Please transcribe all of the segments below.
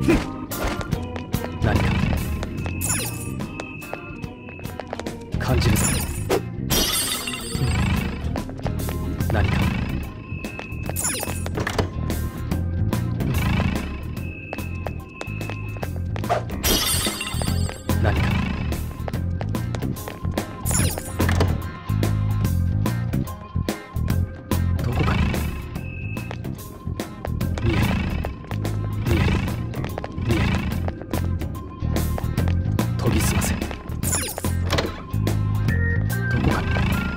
何か感じるぞ。何か何かどこかに見える見える見える。研ぎ澄ませどこかに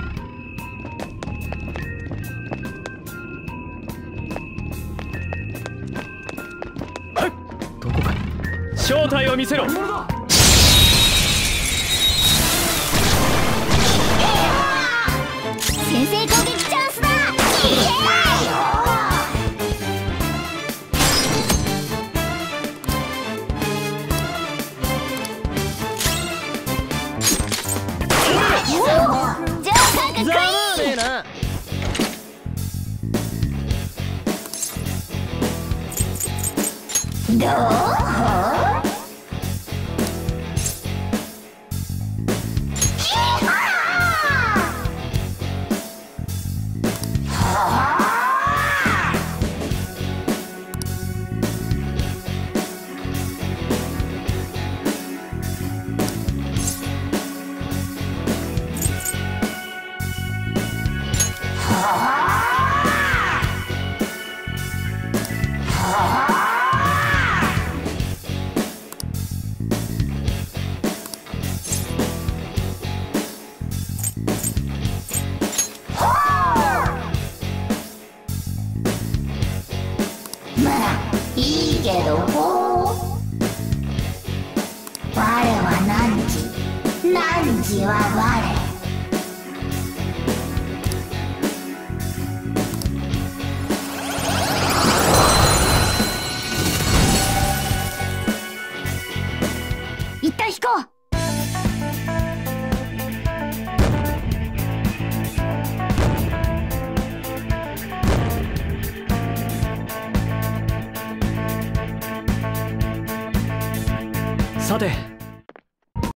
どこかに正体を見せろ。 先制攻撃チャンスだ。 ざまねえな。 どう？まあいいけど我は汝は我。一旦引こう。 さて